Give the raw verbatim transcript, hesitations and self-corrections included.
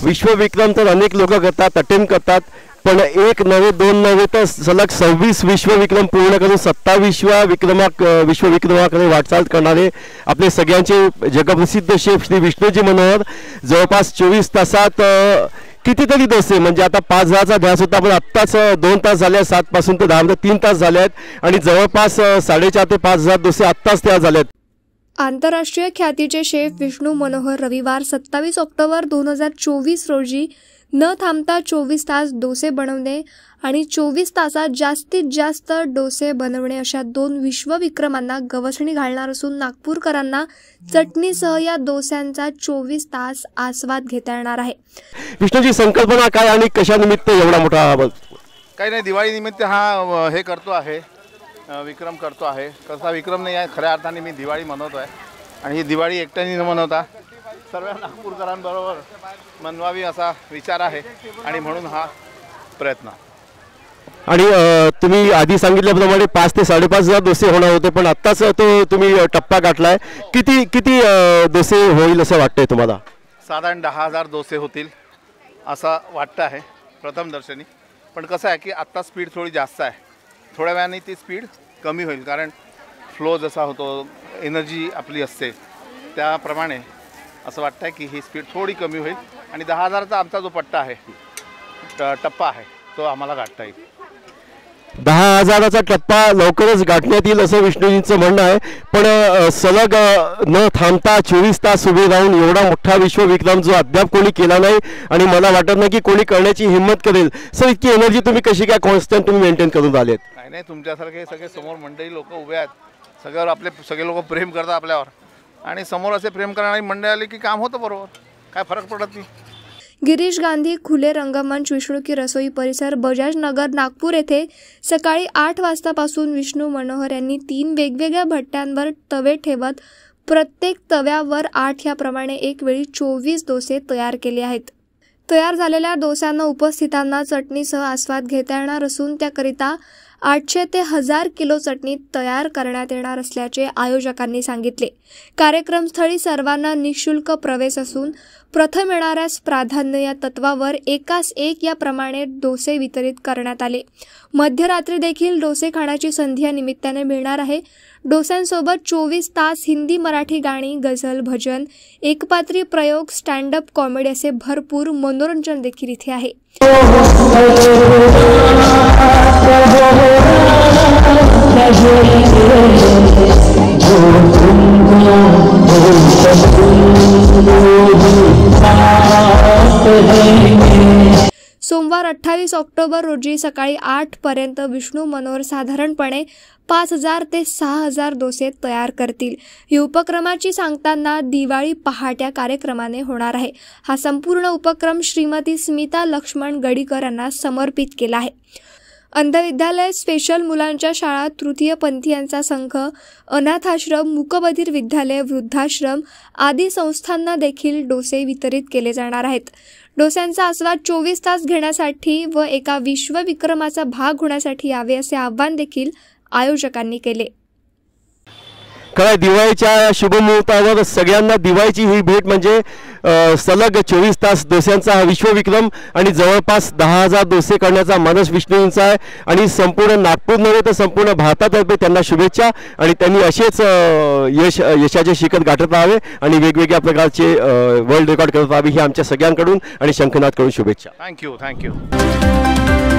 विश्वविक्रम तर अनेक लोक करतात, अटेम्प्ट करतात, पण एक नव्हे दोन नव्हे तर सलग सव्वीस विश्वविक्रम पूर्ण करून सत्तावीसव्या विक्रमा विश्वविक्रमाकडे वाटचाल करणारे आपले सगळ्यांचे जगप्रसिद्ध शेफ श्री विष्णूजी मनोहर जवळपास चोवीस तासात कितीतरी डोसे, म्हणजे आता पाच हजारचा ध्यास होता पण आत्ताच दोन तास झाले आहेत, सात पासून तर दहा तीन तास झाले आहेत आणि जवळपास साडेचार ते पाच हजार डोसे आत्ताच तयार झाले आहेत. आंतरराष्ट्रीय ख्यातीचे शेफ विष्णू मनोहर रविवार सत्तावीस ऑक्टोबर दोन हजार चोवीस रोजी न थांबता चोवीस तास डोसे बनवणे आणि चोवीस तासात जास्तीत जास्त डोसे बनवणे अशा दोन विश्वविक्रमांना गवसणी घालणार असून नागपूरकरांना चटणीसह या डोस्यांचा चोवीस तास आस्वाद घेता येणार आहे. विष्णूजी, संकल्पना काय आणि कशा निमित्त एवढा मोठा? काही नाही, दिवाळी निमित्त हा हे करतो आहे, विक्रम करतो आहे. कसा विक्रम नाही आहे, खऱ्या अर्थाने मी दिवाळी मनवतो आहे आणि ही दिवाळी एकट्याने न मनवता सर्व नागपूरकरांबरोबर मनवावी असा विचार आहे आणि म्हणून हा प्रयत्न. आणि तुम्ही आधी सांगितल्याप्रमाणे पाच ते साडेपाच हजार डोसे होणार होते, पण आत्ताच तो तुम्ही टप्पा गाठलाय. किती किती डोसे होईल असं वाटतंय तुम्हाला? साधारण दहा हजार डोसे होतील असं वाटतं आहे प्रथम दर्शनी. पण कसं आहे की आत्ता स्पीड थोडी जास्त आहे, थोड्या वेळाने ती स्पीड कमी होईल, कारण फ्लो जसा होतो, एनर्जी आपली असते, त्याप्रमाणे असं वाटतं आहे की ही स्पीड थोडी कमी होईल आणि दहा हजारचा आमचा जो पट्टा आहे, टप्पा आहे, तो आम्हाला गाठता येईल. दहा हजाराचा टप्पा लवकरच गाठण्यात येईल असं विष्णूजींचं म्हणणं आहे. पण सलग न थांबता चोवीस तास उभे राहून एवढा मोठा विश्वविक्रम जो अद्याप कोणी केला नाही आणि मला वाटत नाही की कोणी करण्याची हिंमत करेल. सर, इतकी एनर्जी तुम्ही कशी काय कॉन्स्टंट तुम्ही मेंटेन करून आलेत? नाही नाही, तुमच्यासारखे सगळे समोर मंडळी लोक उभे आहेत, सगळ्यावर आपले सगळे लोक प्रेम करतात आपल्यावर आणि समोर असे प्रेम करणारी मंडळी आली की काम होतं बरोबर, काय फरक पडत नाही. गिरीश गांधी खुले रंगमंच विष्णू की रसोई परिसर बजाज नगर नागपूर येथे सकाळी आठ वाजतापासून विष्णू मनोहर यांनी तीन वेगवेगळ्या भट्ट्यांवर तवे ठेवत प्रत्येक तव्यावर आठ याप्रमाणे एक वेळी चोवीस डोसे तयार केले आहेत. तयार झालेल्या डोस्यांना उपस्थितांना चटणीसह आस्वाद घेता येणार असून त्याकरिता आठशे ते हजार किलो चटणी तयार करण्यात येणार असल्याचे आयोजकांनी सांगितले. कार्यक्रमस्थळी सर्वांना निःशुल्क प्रवेश असून प्रथम येणाऱ्यास प्राधान्य या तत्वावर एकास एक याप्रमाणे डोसे वितरित करण्यात आले. मध्यरात्री देखील डोसे खाण्याची संधी या निमित्ताने मिळणार आहे. डोस्यांसोबत चोवीस तास हिंदी मराठी गाणी, गझल, भजन, एकपात्री प्रयोग, स्टँडअप कॉमेडी असे भरपूर मनोरंजन देखील इथे आहे. सोमवार अठ्ठावीस ऑक्टोबर रोजी सकाळी आठ पर्यंत विष्णू मनोहर साधारणपणे पाच हजार ते सहा हजार डोसे तयार करतील. ही उपक्रमाची सांगताना दिवाळी पहाट्या कार्यक्रमाने होणार आहे. हा संपूर्ण उपक्रम श्रीमती स्मिता लक्ष्मण गडीकर यांना समर्पित केला आहे. अंधविद्यालय, स्पेशल मुलांच्या शाळा, तृतीयपंथीयांचा संघ, अनाथाश्रम, मूकबधिर विद्यालय, वृद्धाश्रम आदी संस्थांना देखील डोसे वितरित केले जाणार आहेत. डोस्यांचा आस्वाद चोवीस तास घेण्यासाठी व एका विश्वविक्रमाचा भाग होण्यासाठी यावे असे आवाहन देखील आयोजकांनी केले. खरं दिवाळीच्या शुभमुहूर्तावर सगळ्यांना दिवाळीची ही भेट म्हणजे सलग चोवीस तास डोस्यांचा हा विश्वविक्रम आणि जवळपास दहा हजार डोसे करण्याचा मानस विष्णूंचा आहे आणि संपूर्ण नागपूर नव्हे तर संपूर्ण भारतातर्फे त्यांना शुभेच्छा आणि त्यांनी असेच यश यशाचे शिखर गाठत राहावे आणि वेगवेगळ्या प्रकारचे वर्ल्ड रेकॉर्ड करत राहावे ही आमच्या सगळ्यांकडून आणि शंखनाथकडून शुभेच्छा. Thank you thank you.